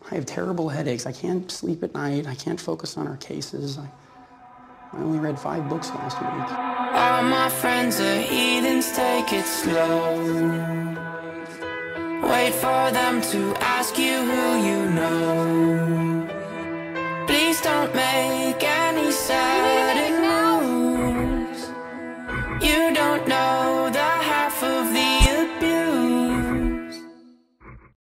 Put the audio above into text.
I have terrible headaches. I can't sleep at night. I can't focus on our cases. I only read 5 books last week. All my friends are heathens, take it slow. Wait for them to ask you who you know.